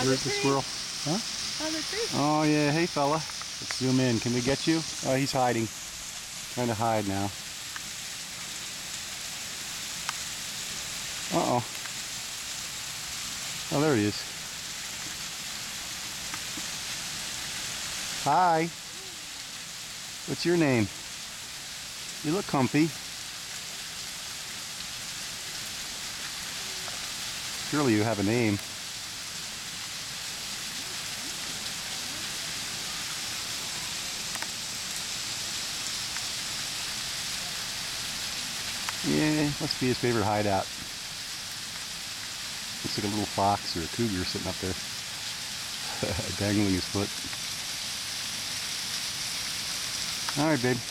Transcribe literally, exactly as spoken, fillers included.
There's the squirrel. Huh? On the tree. Oh yeah, hey fella. Let's zoom in. Can we get you? Oh, he's hiding. Trying to hide now. Uh-oh. Oh, there he is. Hi. What's your name? You look comfy. Surely you have a name. Yeah, must be his favorite hideout. Looks like a little fox or a cougar sitting up there, dangling his foot. All right, babe.